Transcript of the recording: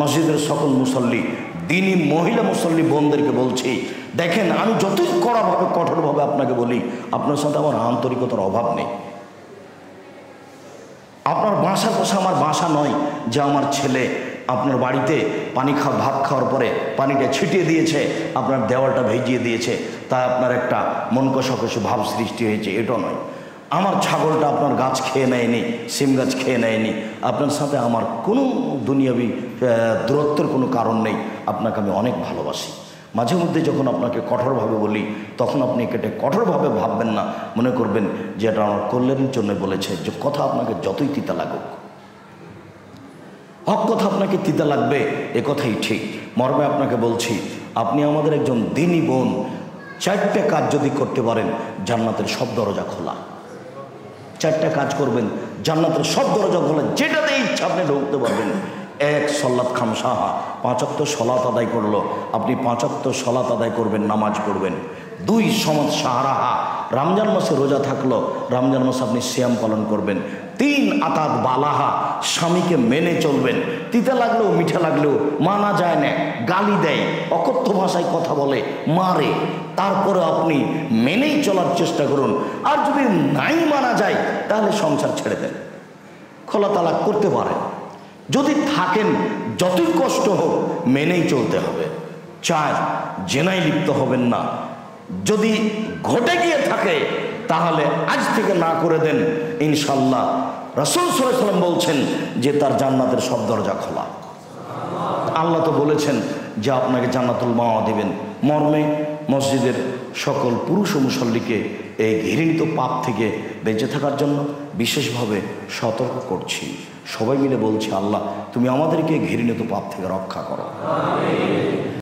মসজিদের সকল মুসল্লি, দিনী মহিলা মুসল্লি বোনদেরকে বলছি, দেখেন আমি যতই কড়াভাবে কঠোরভাবে আপনাকে বলি, আপনার সাথে আমার আন্তরিকতার অভাব নেই। আপনার বাসার পাশে আমার বাসা নয় যে আমার ছেলে আপনার বাড়িতে ভাত খাওয়ার পরে পানিটা ছিটিয়ে দিয়েছে, আপনার দেওয়ালটা ভিজিয়ে দিয়েছে, তাই আপনার একটা মন কষাকষি ভাব সৃষ্টি হয়েছে, এটা নয়। আমার ছাগলটা আপনার গাছ খেয়ে নেয়নি, সিম গাছ খেয়ে নেয়নি। আপনার সাথে আমার কোনো দুনিয়াবি দূরত্বের কোনো কারণ নেই। আপনাকে আমি অনেক ভালোবাসি। মাঝে মধ্যে যখন আপনাকে কঠোরভাবে বলি, তখন আপনি কেটে কঠোরভাবে ভাববেন না, মনে করবেন যে এটা আমার কল্যাণের জন্য বলেছে। যে কথা আপনাকে যতই তিতা লাগুক, হক কথা আপনাকে তিতা লাগবে, এ কথাই ঠিক। মর্মে আপনাকে বলছি, আপনি আমাদের একজন দিনী বোন, 4টে কাজ যদি করতে পারেন, জান্নাতের সব দরজা খোলা। 4টে কাজ করবেন, জান্নাতের সব দরজা খোলা, যেটাতে ইচ্ছা আপনি ঢুকতে পারবেন। 1, সলাত খামসাহা, 5 ওয়াক্ত সলাত আদায় করলো, আপনি 5 ওয়াক্ত সলাত আদায় করবেন, নামাজ পড়বেন। 2, সমাজ সাহারাহা, রমজান মাসে রোজা থাকলো, রমজান মাসে আপনি সিয়াম পালন করবেন। 3, আতাত বালাহা, স্বামীকে মেনে চলবেন। তিতা লাগলেও মিঠা লাগলেও মানা যায় না, গালি দেয়, অকথ্য ভাষায় কথা বলে, মারে, তারপরে আপনি মেনেই চলার চেষ্টা করুন। আর যদি নাই মানা যায়, তাহলে সংসার ছেড়ে দেন, খোলা তালাক করতে পারেন। যদি থাকেন, যতই কষ্ট হোক মেনেই চলতে হবে। 4, জেনায় লিপ্ত হবেন না। যদি ঘটে গিয়ে থাকে, তাহলে আজ থেকে না করে দেন, ইনশাল্লাহ রাসূল সাল্লাল্লাহু আলাইহি ওয়াসাল্লাম বলছেন যে তার জান্নাতের সব দরজা খোলা। আল্লাহ তো বলেছেন যে আপনাকে জান্নাতুল মাওয়া দেবেন। মর্মে মসজিদের সকল পুরুষ ও মুসল্লিকে এই ঘৃণিত পাপ থেকে বেঁচে থাকার জন্য বিশেষভাবে সতর্ক করছি। সবাই মিলে বলছি, আল্লাহ তুমি আমাদেরকে ঘৃণিত পাপ থেকে রক্ষা করো।